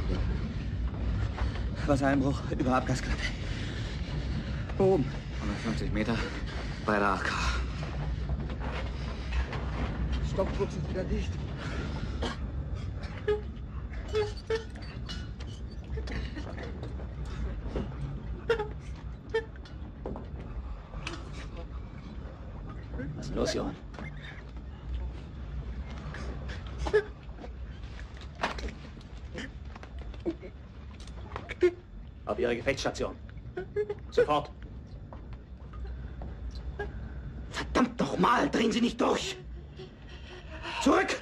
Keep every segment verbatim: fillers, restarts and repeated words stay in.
Wassereinbruch über Abgasklappe. Oben. hundertfünfzig Meter bei der A K. Stoppdruck ist wieder dicht. Was ist denn los, Johann? Auf Ihre Gefechtsstation. Sofort. Verdammt nochmal, drehen Sie nicht durch. Zurück!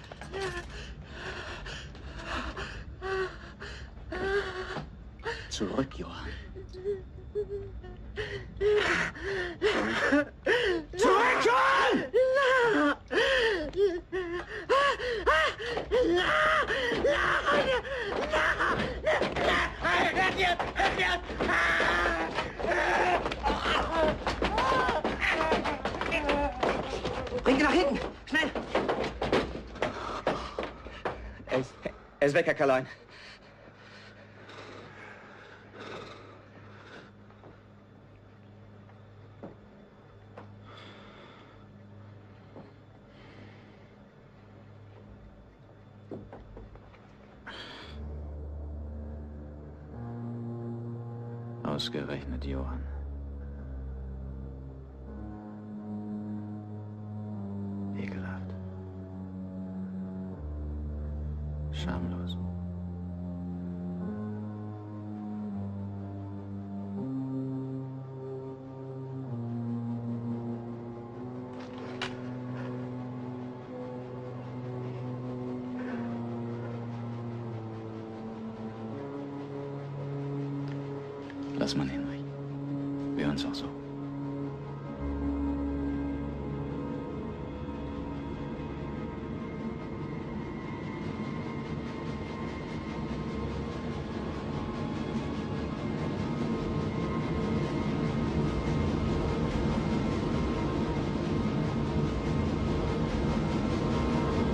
Zurück, Johann. Zurück, Johann! Bring ihn nach hinten! Schnell! Er ist, er ist weg, Herr Karlein. Ausgerechnet Johann. Ekelhaft. Schamlos. Lass mal Henry. Wir hören's auch so.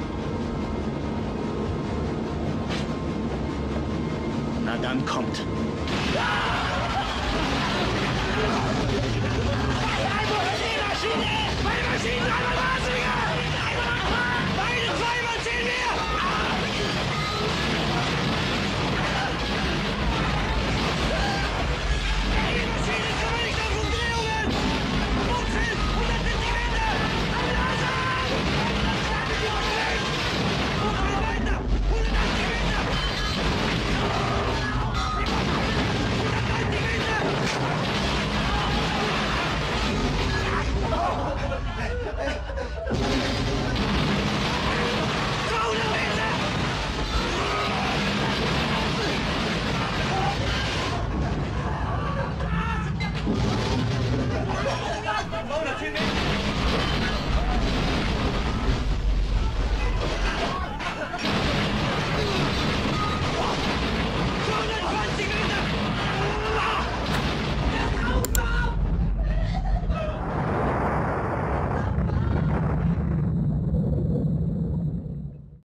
Na dann kommt.